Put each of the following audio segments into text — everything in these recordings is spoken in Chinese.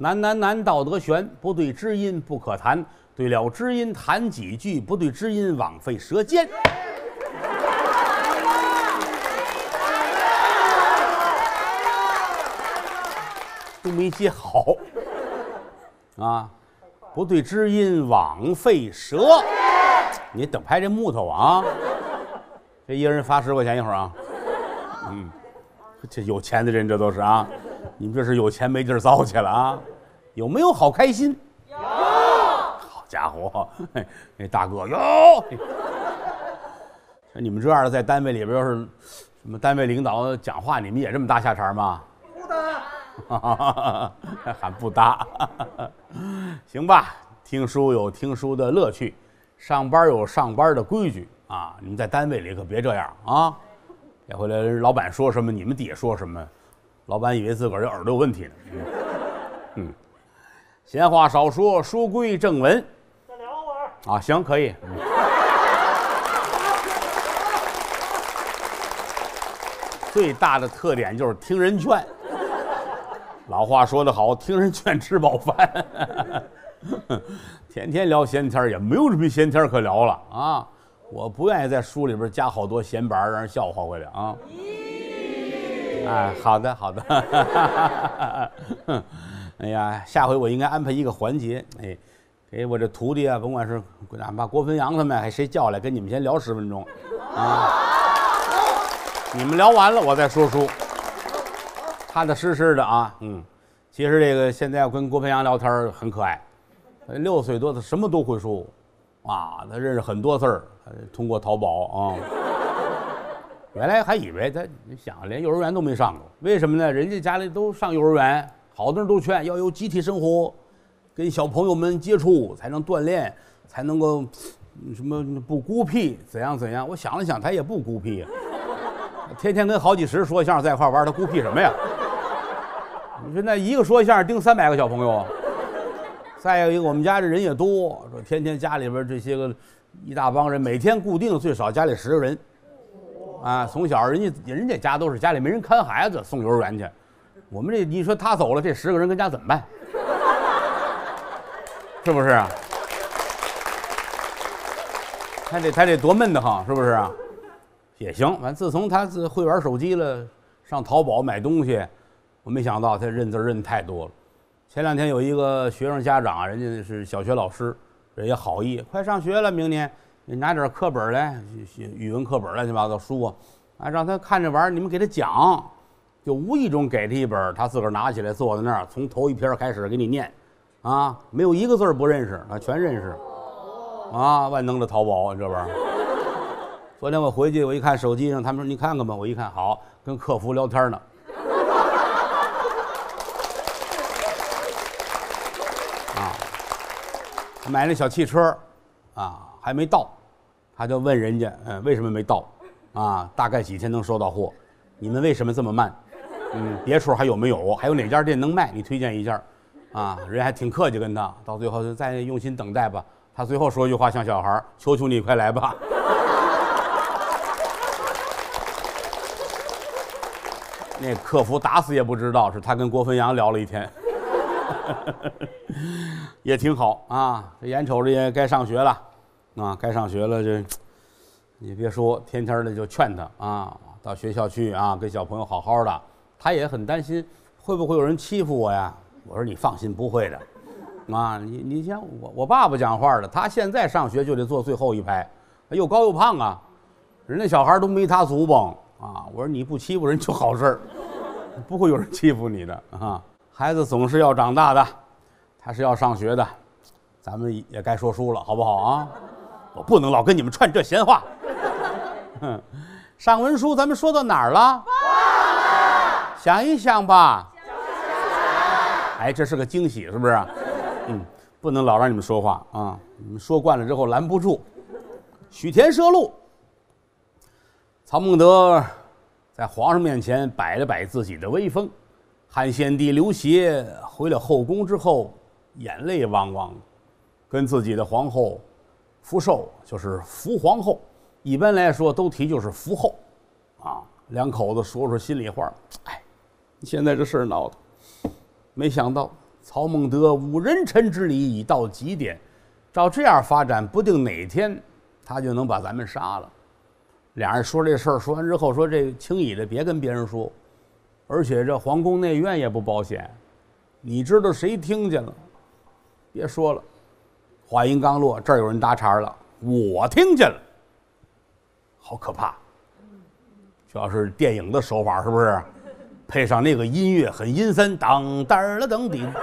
难，道德悬，不对知音不可谈，对了知音谈几句，不对知音枉费舌尖。都没接好啊！不对知音枉费舌，你等拍这木头啊！这一人发10块钱一会儿啊！这有钱的人这都是啊！你们这是有钱没地儿糟去了啊！有没有好开心？有！好家伙，那大哥有！像你们这样的在单位里边，要是什么单位领导讲话，你们也这么搭下茬吗？不搭，还不搭。行吧，听书有听书的乐趣，上班有上班的规矩啊！你们在单位里可别这样啊！别回来老板说什么，你们底下说什么，老板以为自个儿这耳朵有问题呢。闲话少说，书归正文。 再聊会儿啊，行，可以。最大的特点就是听人劝。老话说得好，听人劝吃饱饭。天天聊闲天也没有什么闲天可聊了啊！我不愿意在书里边加好多闲板让人笑话回来啊！哎，好的好的。哎呀，下回我应该安排一个环节，哎，给我这徒弟啊，甭管是哪怕郭汾阳他们，还谁叫来，跟你们先聊10分钟啊！你们聊完了，我再说书。踏踏实实的啊，其实这个现在要跟郭汾阳聊天很可爱，6岁多他什么都会说，啊，他认识很多字儿，通过淘宝啊。原来还以为他，你想连幼儿园都没上过，为什么呢？人家家里都上幼儿园，好多人都劝要有集体生活，跟小朋友们接触才能锻炼，才能够什么不孤僻，怎样怎样。我想了想，他也不孤僻呀，天天跟好几十说相声在一块玩，他孤僻什么呀？你说那一个说相声盯300个小朋友，再有一个我们家这人也多，说天天家里边这些个一大帮人，每天固定最少家里10个人，啊，从小人家家都是家里没人看孩子，送幼儿园去。我们这你说他走了，这10个人跟家怎么办？是不是啊？他得多闷得慌，是不是啊？也行，反正自从他会玩手机了，上淘宝买东西。我没想到他认字认太多了。前2天有一个学生家长，人家是小学老师，人也好意，快上学了，明年你拿点课本来，语文课本乱七八糟书啊，让他看着玩，你们给他讲，就无意中给他一本，他自个儿拿起来坐在那儿，从头一篇开始给你念，啊，没有一个字不认识，他全认识，啊，万能的淘宝这玩意儿。昨天我回去，我一看手机上，他们说你看看吧，我一看好，跟客服聊天呢。买那小汽车，啊，还没到，他就问人家，为什么没到？啊，大概几天能收到货？你们为什么这么慢？别处还有没有？还有哪家店能卖？你推荐一下。啊，人还挺客气跟他，到最后就再用心等待吧。他最后说一句话像小孩，求求你快来吧。那客服打死也不知道是他跟郭汾阳聊了一天。也挺好啊，这眼瞅着也该上学了，啊，该上学了，这你别说，天天的就劝他啊，到学校去啊，跟小朋友好好的。他也很担心，会不会有人欺负我呀？我说你放心，不会的，啊，你像我爸爸讲话的，他现在上学就得坐最后一排，又高又胖啊，人家小孩都没他足蹦啊。我说你不欺负人就好事儿，不会有人欺负你的啊。孩子总是要长大的，他是要上学的，咱们也该说书了，好不好啊？我不能老跟你们串这闲话。上文书咱们说到哪儿了？想一想吧。哎，这是个惊喜，是不是？不能老让你们说话啊！你们说惯了之后拦不住。许田摄录，曹孟德在皇上面前摆了摆自己的威风。汉献帝刘协回了后宫之后，眼泪汪汪，跟自己的皇后福寿，就是福皇后，一般来说都提就是福后，啊，两口子说说心里话。哎，现在这事儿闹的，没想到曹孟德无人臣之礼已到极点，照这样发展，不定哪天他就能把咱们杀了。俩人说这事儿，说完之后说这轻易的别跟别人说，而且这皇宫内院也不保险，你知道谁听见了？别说了。话音刚落，这儿有人搭茬了，我听见了，好可怕！这要是电影的手法，是不是？配上那个音乐很阴森，当当了等顶，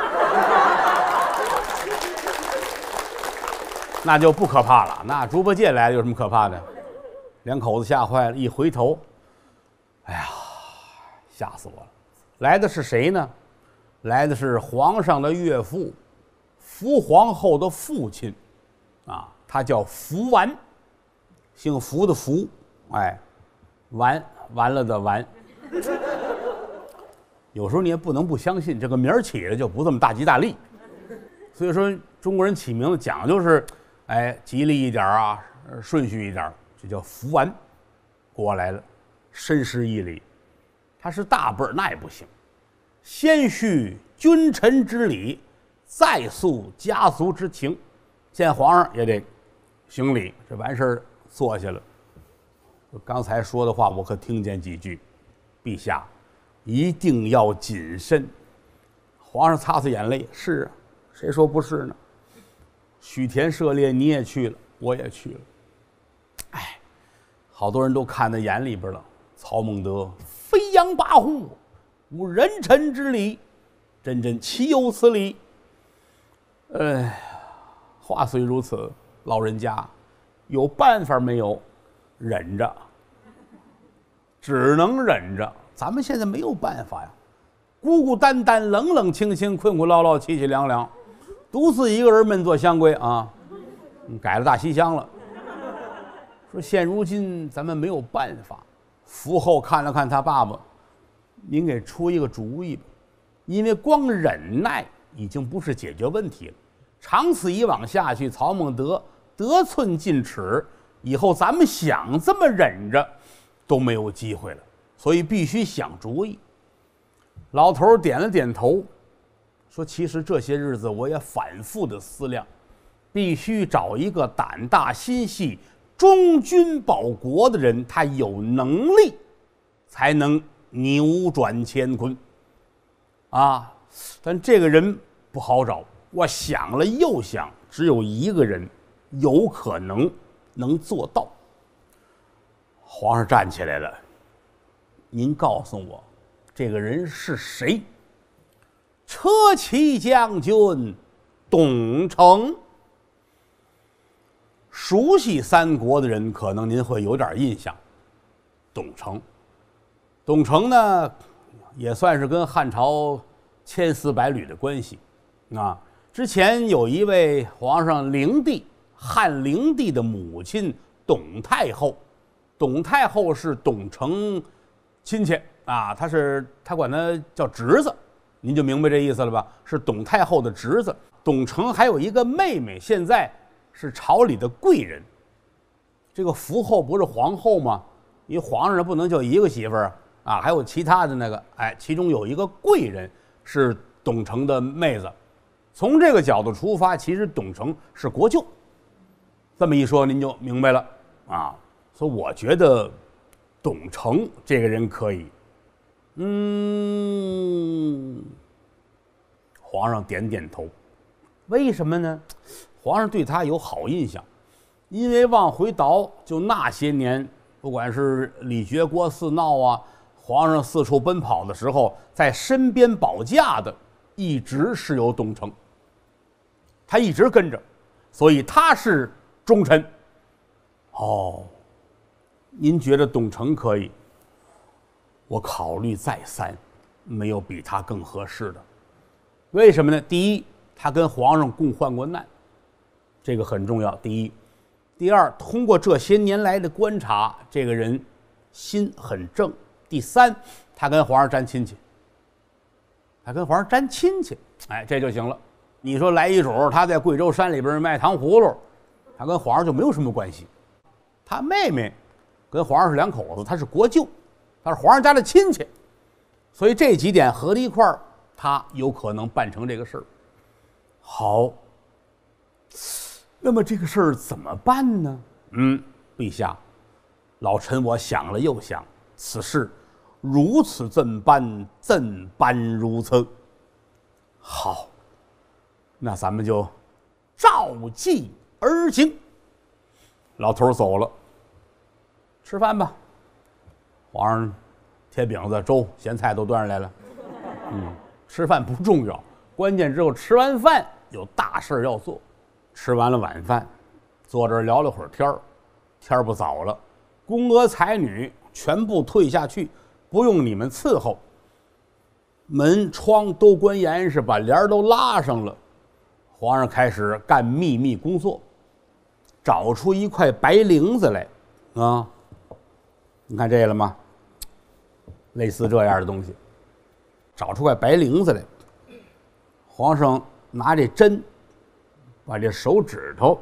那就不可怕了。那猪八戒来了有什么可怕的？两口子吓坏了，一回头，哎呀，吓死我了！来的是谁呢？来的是皇上的岳父，福皇后的父亲，啊，他叫福完，姓福的福，哎，完了的完。有时候你也不能不相信，这个名儿起的就不这么大吉大利。所以说中国人起名字讲究是，哎，吉利一点啊，顺序一点，这叫福完过来了，深施一礼。他是大辈儿那也不行，先叙君臣之礼，再诉家族之情。见皇上也得行礼，这完事儿坐下了。刚才说的话我可听见几句，陛下一定要谨慎。皇上擦擦眼泪，是啊，谁说不是呢？许田涉猎你也去了，我也去了，哎，好多人都看在眼里边了。曹孟德飞扬跋扈，无人臣之礼，真岂有此理？话虽如此，老人家有办法没有？忍着，只能忍着。咱们现在没有办法呀，孤孤单单、冷冷清清、困困劳劳、凄凄凉凉，独自一个人闷坐香闺啊，改了大西厢了。说现如今咱们没有办法。福后看了看他爸爸，您给出一个主意吧，因为光忍耐已经不是解决问题了，长此以往下去，曹孟德得寸进尺，以后咱们想这么忍着都没有机会了，所以必须想主意。老头点了点头，说其实这些日子我也反复的思量，必须找一个胆大心细、忠君保国的人，他有能力才能扭转乾坤啊！但这个人不好找，我想了又想，只有一个人有可能做到。皇上站起来了，您告诉我这个人是谁？车骑将军董承。熟悉三国的人可能您会有点印象。董承呢也算是跟汉朝千丝百缕的关系啊。之前有一位皇上灵帝，汉灵帝的母亲董太后，董太后是董承亲戚啊，他管他叫侄子，您就明白这意思了吧？是董太后的侄子。董承还有一个妹妹，现在是朝里的贵人。这个福后不是皇后吗？因为皇上不能就一个媳妇儿啊，还有其他的那个，哎，其中有一个贵人是董承的妹子。从这个角度出发，其实董承是国舅。这么一说，您就明白了啊。所以我觉得董承这个人可以。皇上点点头。为什么呢？皇上对他有好印象，因为往回倒就那些年，不管是李傕郭汜闹啊，皇上四处奔跑的时候，在身边保驾的一直是有董承，他一直跟着，所以他是忠臣。哦，您觉得董承可以？我考虑再三，没有比他更合适的。为什么呢？第一，他跟皇上共患过难，这个很重要。第一，第二，通过这些年来的观察，这个人心很正。第三，他跟皇上沾亲戚，哎，这就行了。你说来一主，他在贵州山里边卖糖葫芦，他跟皇上就没有什么关系。他妹妹跟皇上是两口子，他是国舅，他是皇上家的亲戚，所以这几点合在一块儿， 他有可能办成这个事儿。好，那么这个事儿怎么办呢？陛下，老臣我想了又想，此事如此怎般，怎般如此？好，那咱们就照计而行。老头走了，吃饭吧。皇上贴饼子、粥、咸菜都端上来了。吃饭不重要，关键只有吃完饭有大事要做。吃完了晚饭，坐这儿聊了会儿天儿，天儿不早了，宫娥才女全部退下去，不用你们伺候。门窗都关严实，把帘儿都拉上了。皇上开始干秘密工作，找出一块白绫子来啊！你看这个了吗？类似这样的东西，找出块白绫子来。皇上拿这针把这手指头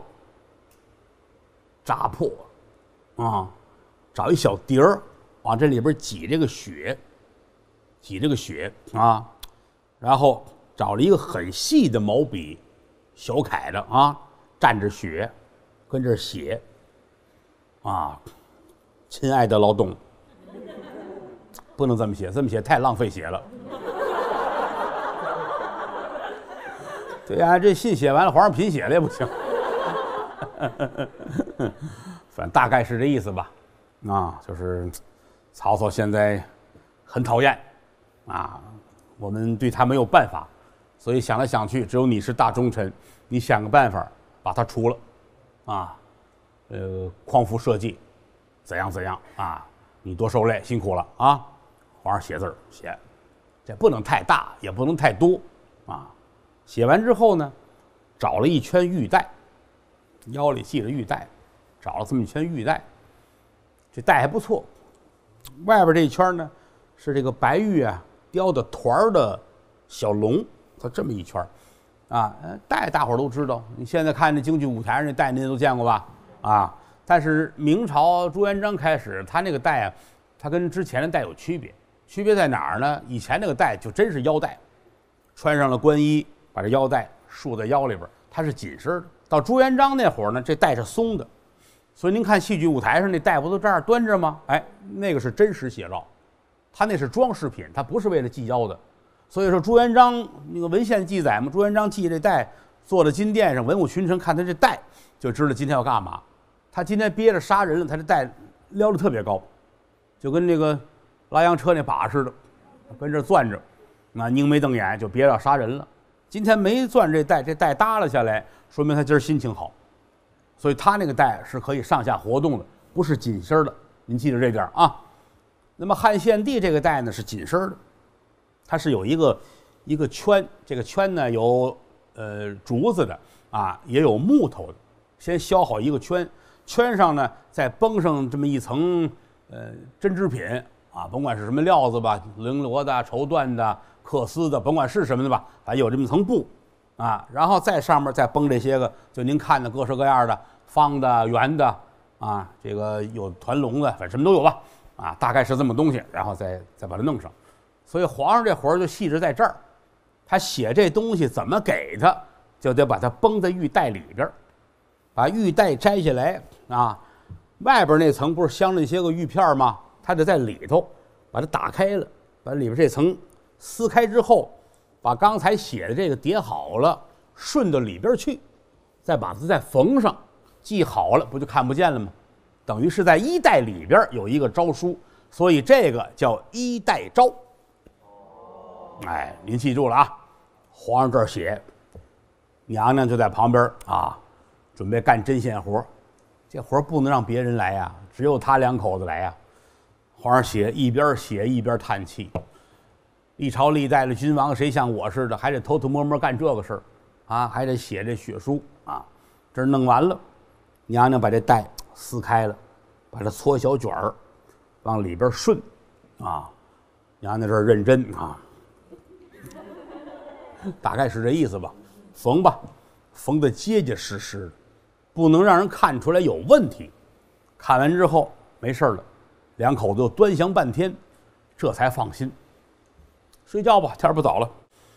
扎破啊，找一小碟儿往这里边挤这个血，挤这个血啊，然后找了一个很细的毛笔，小楷的啊，蘸着血，跟这写啊，亲爱的老董，不能这么写，这么写太浪费血了。对呀，这信写完了，皇上贫血了也不行。反正大概是这意思吧。啊，就是曹操现在很讨厌啊，我们对他没有办法，所以想来想去，只有你是大忠臣，你想个办法把他除了啊。匡扶社稷，怎样怎样啊？你多受累，辛苦了啊！皇上写字儿写，这不能太大，也不能太多啊。写完之后呢，找了一圈玉带，腰里系着玉带，找了这么一圈玉带，这带还不错。外边这一圈呢，是这个白玉啊雕的团的小龙，它这么一圈啊。带大伙儿都知道，你现在看这京剧舞台上那带，您都见过吧？啊，但是明朝朱元璋开始，他那个带啊，它跟之前的带有区别。区别在哪儿呢？以前那个带就真是腰带，穿上了官衣，把这腰带束在腰里边，它是紧身的。到朱元璋那会儿呢，这带是松的，所以您看戏剧舞台上那带不都这样端着吗？哎，那个是真实写照，它那是装饰品，它不是为了系腰的。所以说朱元璋那个文献记载嘛，朱元璋系这带坐在金殿上，文武群臣看他这带就知道今天要干嘛。他今天憋着杀人了，他这带撩得特别高，就跟那个拉洋车那把似的，跟这攥着，那拧眉瞪眼就憋着要杀人了。今天没攥这带，这带耷拉下来，说明他今儿心情好，所以他那个带是可以上下活动的，不是紧身的。您记着这点啊。那么汉献帝这个带呢是紧身的，它是有一个圈，这个圈呢有竹子的啊，也有木头的。先削好一个圈，圈上呢再绷上这么一层针织品啊，甭管是什么料子吧，绫罗的、绸缎的、缂丝的，甭管是什么的吧，反正有这么一层布啊，然后在上面再绷这些个，就您看的各式各样的，方的、圆的啊，这个有团龙的，反正什么都有吧啊，大概是这么东西，然后再把它弄上。所以皇上这活儿就细致在这儿，他写这东西怎么给他，就得把它绷在玉带里边，把玉带摘下来啊，外边那层不是镶了一些个玉片吗？他得在里头把它打开了，把里边这层撕开之后，把刚才写的这个叠好了，顺到里边去，再把它再缝上，系好了，不就看不见了吗？等于是在衣带里边有一个诏书，所以这个叫衣带诏。哎，您记住了啊！皇上这儿写，娘娘就在旁边啊，准备干针线活。这活不能让别人来呀，只有他两口子来呀。皇上写，一边写一边叹气。历朝历代的君王，谁像我似的，还得偷偷摸摸干这个事儿啊，还得写这血书啊。这弄完了，娘娘把这带撕开了，把它搓小卷儿，往里边顺啊。娘娘这儿认真啊。大概是这意思吧，缝吧，缝得结结实实的，不能让人看出来有问题。看完之后没事了，两口子又端详半天，这才放心。睡觉吧，天不早了。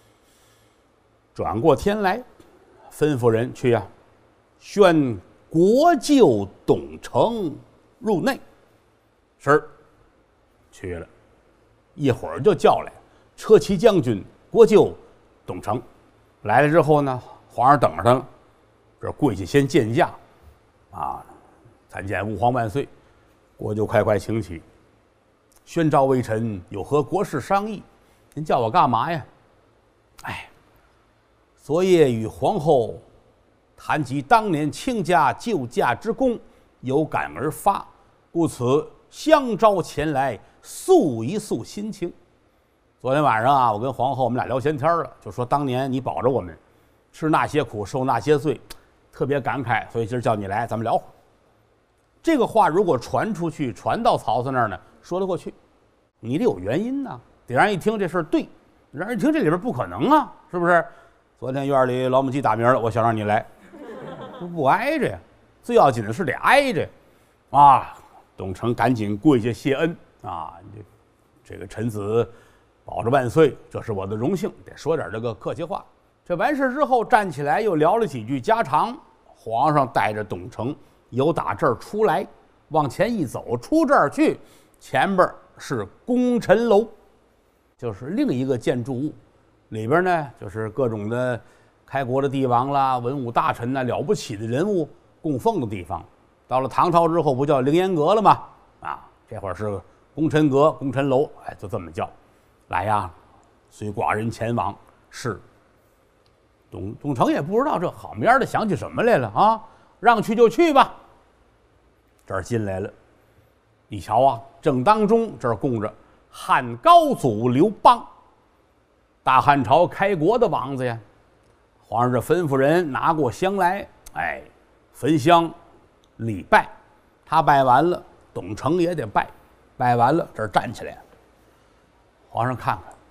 转过天来，吩咐人去呀，宣国舅董承入内。是，去了，一会儿就叫来车骑将军国舅董承。来了之后呢，皇上等着他了，这跪下先见驾，啊，参见吾皇万岁。国舅快快请起，宣召微臣有何国事商议？您叫我干嘛呀？哎，昨夜与皇后谈及当年亲家救驾之功，有感而发，故此相招前来诉一诉心情。昨天晚上啊，我跟皇后我们俩聊闲天了，就说当年你保着我们，吃那些苦，受那些罪，特别感慨，所以今儿叫你来，咱们聊会儿。这个话如果传出去，传到曹操那儿呢，说得过去。你得有原因呐，得让人一听这事儿对，让人一听这里边不可能啊，是不是？昨天院里老母鸡打鸣了，我想让你来，不挨着呀。最要紧的是得挨着啊！董承赶紧跪下谢恩啊！这个臣子保着万岁，这是我的荣幸，得说点这个客气话。这完事之后，站起来又聊了几句家常。皇上带着董承由打这儿出来，往前一走，出这儿去，前边是功臣楼，就是另一个建筑物，里边呢就是各种的开国的帝王啦、文武大臣呐、了不起的人物供奉的地方。到了唐朝之后，不叫凌烟阁了吗？啊，这会儿是功臣阁、功臣楼，哎，就这么叫。来呀，随寡人前往。是。董承也不知道这好面的想起什么来了啊，让去就去吧。这儿进来了，一瞧啊，正当中这儿供着汉高祖刘邦，大汉朝开国的王子呀。皇上这吩咐人拿过香来，哎，焚香礼拜。他拜完了，董承也得拜，拜完了这儿站起来。皇上看看，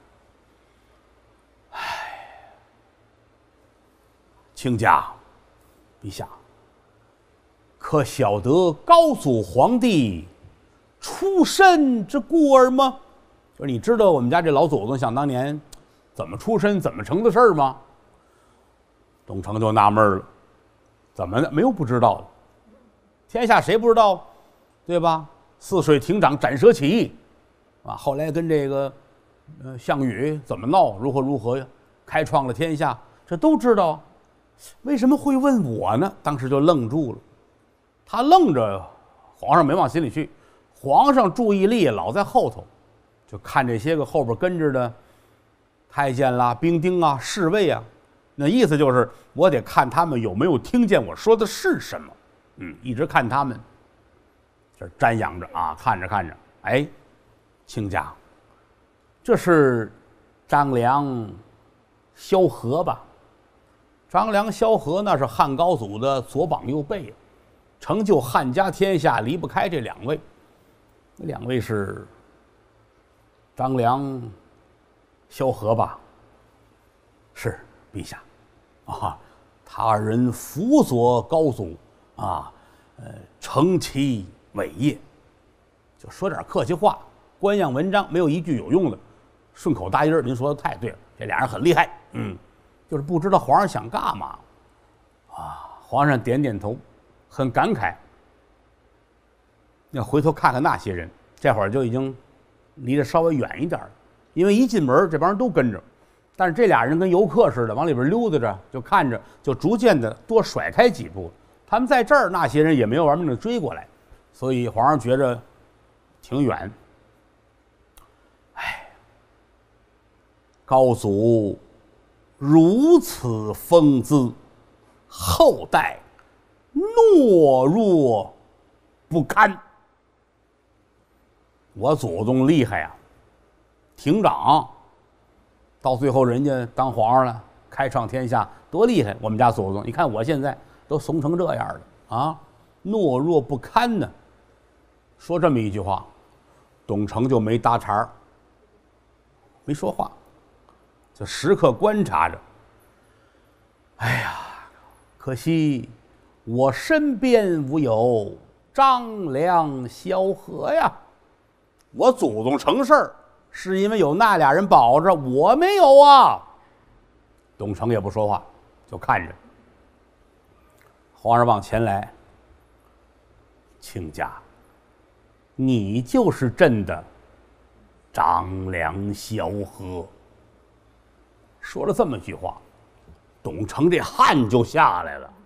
卿家，陛下，可晓得高祖皇帝出身之故儿吗？就是你知道我们家这老祖宗想当年怎么出身、怎么成的事儿吗？董承就纳闷了，怎么没有不知道的？天下谁不知道，对吧？泗水亭长斩蛇起义，啊，后来跟这个项羽怎么闹，如何呀，开创了天下，这都知道。为什么会问我呢？当时就愣住了。他愣着，皇上没往心里去。皇上注意力老在后头，就看这些个后边跟着的太监啦、兵丁啊、侍卫啊，那意思就是我得看他们有没有听见我说的是什么。一直看他们，这瞻仰着啊，看着看着，哎，卿家，这是张良、萧何吧？张良、萧何那是汉高祖的左膀右臂，成就汉家天下离不开这两位。那两位是张良、萧何吧？是，陛下。啊，他二人辅佐高祖啊，成其伟业。就说点客气话，官样文章没有一句有用的，顺口答音儿。您说的太对了，这俩人很厉害。就是不知道皇上想干嘛啊。皇上点点头，很感慨。要回头看看那些人，这会儿就已经离得稍微远一点了，因为一进门这帮人都跟着，但是这俩人跟游客似的往里边溜达着，就看着，就逐渐的多甩开几步。他们在这儿，那些人也没有玩命的追过来，所以皇上觉着挺远。哎，高祖如此风姿，后代懦弱不堪。我祖宗厉害呀，亭长，到最后人家当皇上了，开创天下，多厉害！我们家祖宗，你看我现在都怂成这样了啊，懦弱不堪呢。说这么一句话，董承就没搭茬儿，没说话，就时刻观察着。哎呀，可惜我身边无有张良、萧何呀。我祖宗成事儿是因为有那俩人保着，我没有啊。 董承也不说话，就看着。皇上往前来，亲家，你就是朕的张良萧何。说了这么句话，董承这汗就下来了。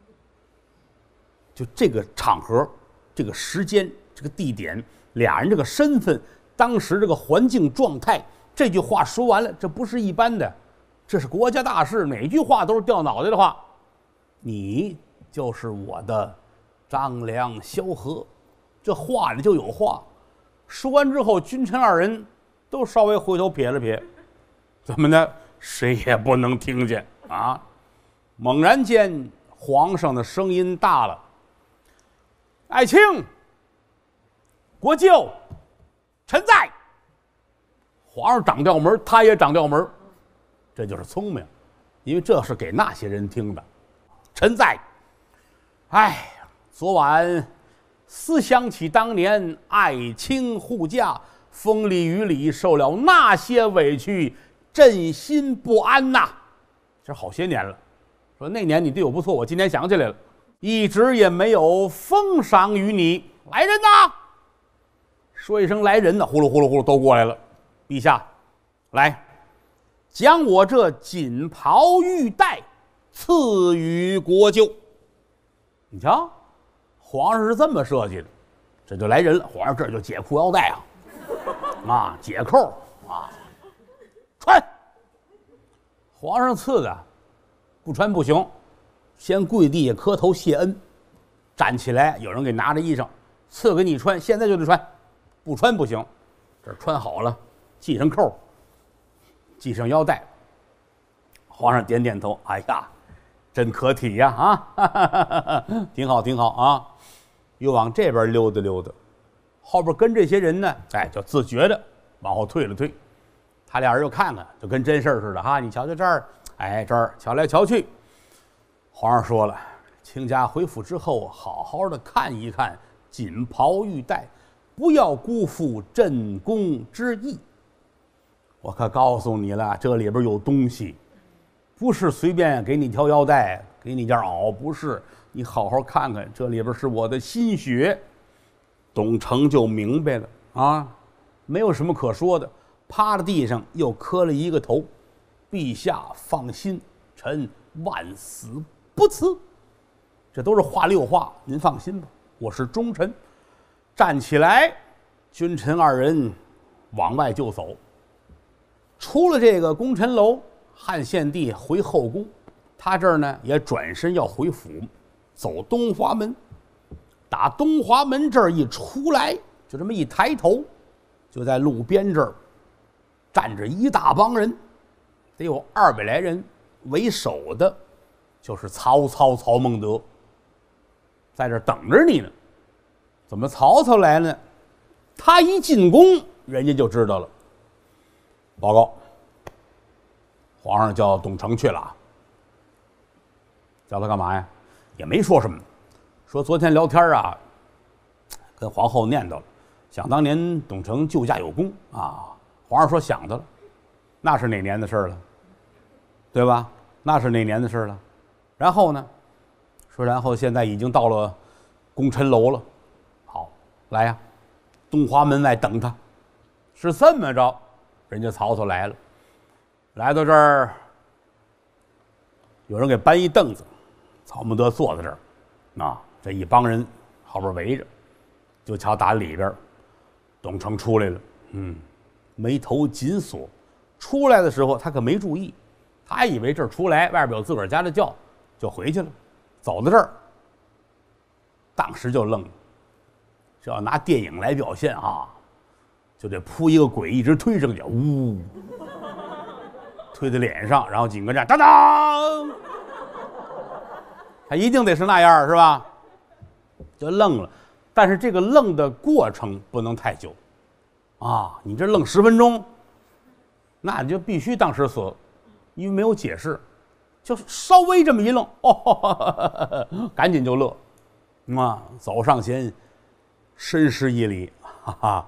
就这个场合、这个时间、这个地点，俩人这个身份，当时这个环境状态，这句话说完了，这不是一般的，这是国家大事，哪句话都是掉脑袋的话。你就是我的张良萧何，这话里就有话。说完之后，君臣二人都稍微回头瞥了瞥，怎么呢？谁也不能听见啊！猛然间，皇上的声音大了：“爱卿，国舅，臣在。”皇上长调门，他也长调门，这就是聪明，因为这是给那些人听的。臣在。哎，昨晚思想起当年爱卿护驾，风里雨里受了那些委屈，朕心不安呐。这好些年了，说那年你对我不错，我今天想起来了，一直也没有封赏于你。来人呐！说一声来人呐，呼噜呼噜呼噜都过来了。陛下，来，将我这锦袍玉带赐予国舅。你瞧，皇上是这么设计的，这就来人了。皇上这就解裤腰带啊，解扣啊，穿。皇上赐的，不穿不行，先跪地下磕头谢恩，站起来，有人给拿着衣裳，赐给你穿，现在就得穿，不穿不行。这穿好了，系上扣，系上腰带。皇上点点头，哎呀，真可体呀啊，挺好挺好啊。又往这边溜达溜达，后边跟这些人呢，哎，就自觉的往后退了退。他俩人又看看，就跟真事儿似的哈。你瞧瞧这儿，哎，这儿瞧来瞧去。皇上说了，卿家回府之后，好好的看一看锦袍玉带，不要辜负朕宫之意。我可告诉你了，这里边有东西，不是随便给你条腰带，给你件袄，不是。你好好看看，这里边是我的心血。董承就明白了啊，没有什么可说的，趴在地上又磕了一个头。陛下放心，臣万死不辞。这都是话六话，您放心吧，我是忠臣。站起来，君臣二人往外就走。出了这个功臣楼，汉献帝回后宫，他这儿呢也转身要回府，走东华门。打东华门这儿一出来，就这么一抬头，就在路边这儿站着一大帮人，得有200来人，为首的就是曹孟德，在这儿等着你呢。怎么曹操来了呢？他一进宫，人家就知道了。报告，皇上叫董承去了啊。叫他干嘛呀？也没说什么，说昨天聊天啊，跟皇后念叨了，想当年董承救驾有功啊。皇上说想他了，那是哪年的事了，对吧？那是哪年的事了？然后呢，说然后现在已经到了功臣楼了，好，来呀，东华门外等他。是这么着，人家曹操来了，来到这儿，有人给搬一凳子，曹孟德坐在这儿，啊，这一帮人后边围着，就瞧打里边，董承出来了，眉头紧锁。出来的时候他可没注意，他还以为这儿出来外边有自个儿家的轿，就回去了。走到这儿，当时就愣了。这要拿电影来表现啊，就得铺一个轨一直推上去，呜，推在脸上，然后紧跟着当当，他一定得是那样，是吧？就愣了。但是这个愣的过程不能太久啊，你这愣10分钟，那你就必须当时死，因为没有解释，就是稍微这么一愣，哦，赶紧就乐，走上前，深施一礼，哈哈，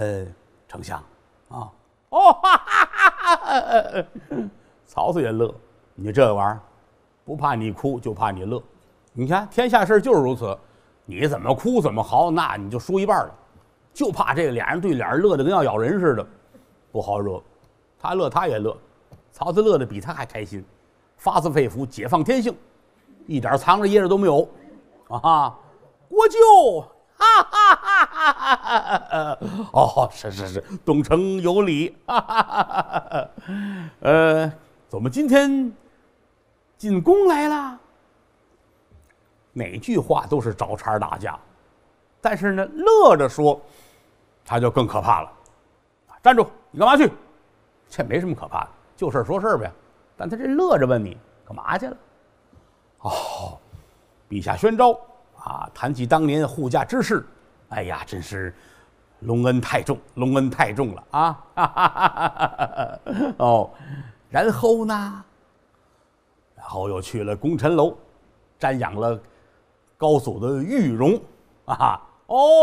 丞相啊，哦，哈哈哈哈，曹操也乐你这玩意儿，不怕你哭，就怕你乐。你看天下事就是如此，你怎么哭怎么嚎，那你就输一半了。就怕这个俩人对脸乐得跟要咬人似的，不好惹。他乐他也乐，曹操乐得比他还开心，发自肺腑，解放天性，一点藏着掖着都没有啊！国舅，哈哈哈哈哈！哦，是，东城有礼，哈哈哈哈！怎么今天进宫来了？哪句话都是找茬打架，但是呢，乐着说，他就更可怕了。站住！你干嘛去？这没什么可怕的，就事说事呗。但他这乐着问你干嘛去了？哦，陛下宣召啊！谈起当年护驾之事，哎呀，真是隆恩太重，隆恩太重了啊！哈哈哈哈哦，然后呢？然后又去了功臣楼，瞻仰了高祖的玉容啊！哦，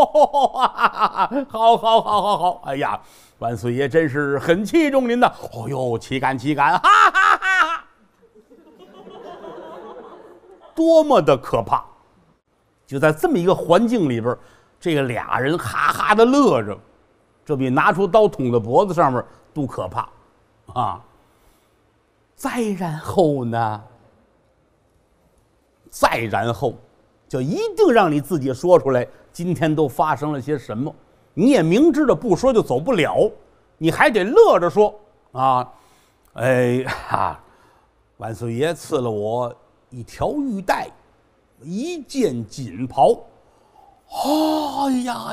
好！哎呀，万岁爷真是很器重您的。哦呦，岂敢！哈哈哈！多么的可怕！就在这么一个环境里边，这个俩人哈哈的乐着，这比拿出刀捅在脖子上面都可怕啊！再然后呢？再然后，就一定让你自己说出来。今天都发生了些什么？你也明知道不说就走不了，你还得乐着说啊！哎呀，万岁爷赐了我一条玉带，一件锦袍。哦呀！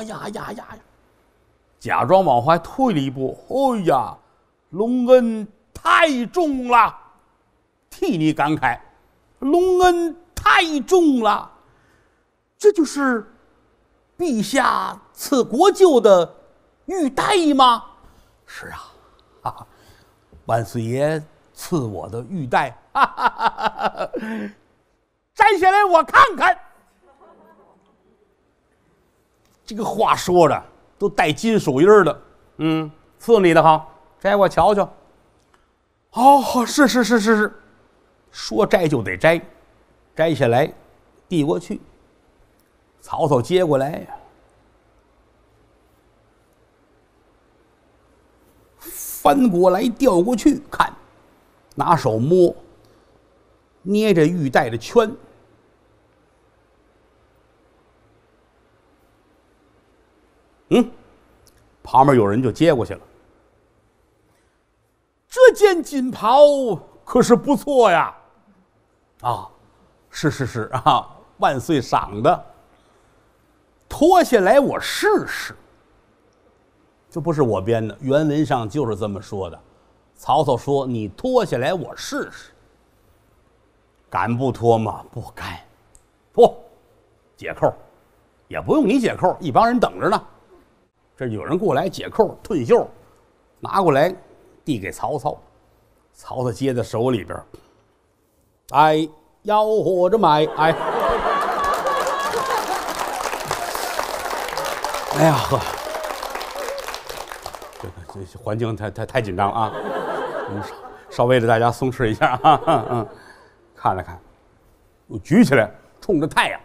假装往回退了一步。哎呀，隆恩太重了，替你感慨，隆恩太重了，这就是陛下赐国舅的玉带吗？是啊，哈哈，万岁爷赐我的玉带，哈哈哈哈，摘下来我看看。这个话说着都带金属音的，赐你的好，摘我瞧瞧。哦，是，说摘就得摘，摘下来递过去。曹操接过来，翻过来调过去看，拿手摸，捏着玉带的圈，旁边有人就接过去了。这件锦袍可是不错呀！啊，是啊，万岁赏的。脱下来我试试，这不是我编的，原文上就是这么说的。曹操说：“你脱下来我试试。”敢不脱吗？不敢。脱，解扣，也不用你解扣，一帮人等着呢。这有人过来解扣、褪袖，拿过来递给曹操。曹操接在手里边，哎，吆喝着买，哎。哎呀呵，这环境太紧张了啊！稍微的大家松弛一下啊。看了看，我举起来，冲着太阳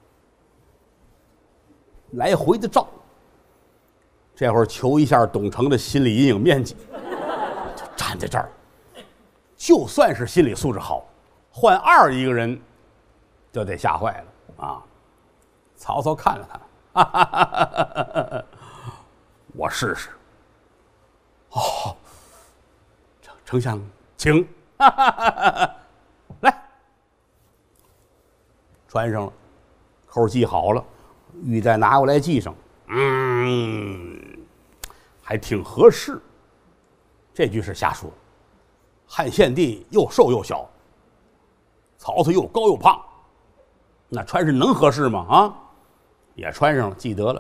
来回的照。这会儿求一下董承的心理阴影面积，就站在这儿。就算是心理素质好，换一个人就得吓坏了啊！曹操看了看。我试试。哦，丞相，请。来，穿上了，扣系好了，玉带拿过来系上。还挺合适。这句是瞎说。汉献帝又瘦又小，曹操又高又胖，那穿上能合适吗？啊？也穿上了，记得了。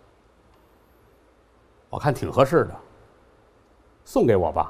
我看挺合适的，送给我吧。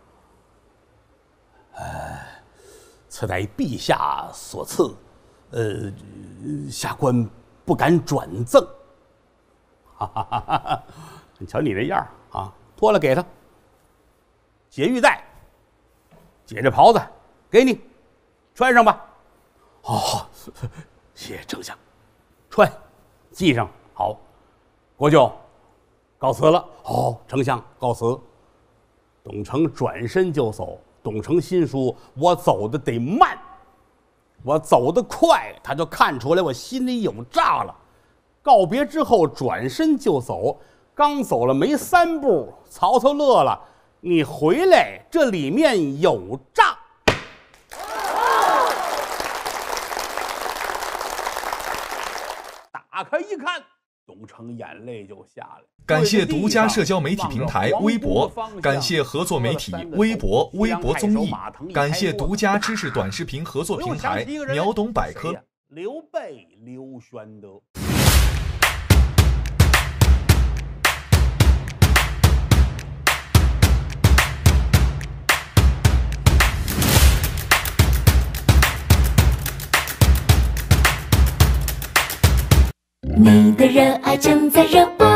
此乃陛下所赐，下官不敢转赠。哈哈哈哈！你瞧你这样啊，脱了给他，解玉带，解这袍子，给你穿上吧。哦，谢丞相。穿，系上。好，国舅，告辞了。好，丞相告辞。董承转身就走。董承心说：我走的得慢，我走得快，他就看出来我心里有诈了。告别之后，转身就走。刚走了没3步，曹操乐了：你回来，这里面有诈。打开一看，董承眼泪就下来。 感谢独家社交媒体平台微博，感谢合作媒体微博、微博综艺，感谢独家知识短视频合作平台秒懂百科。 刘备刘玄德。 你的热爱正在热播。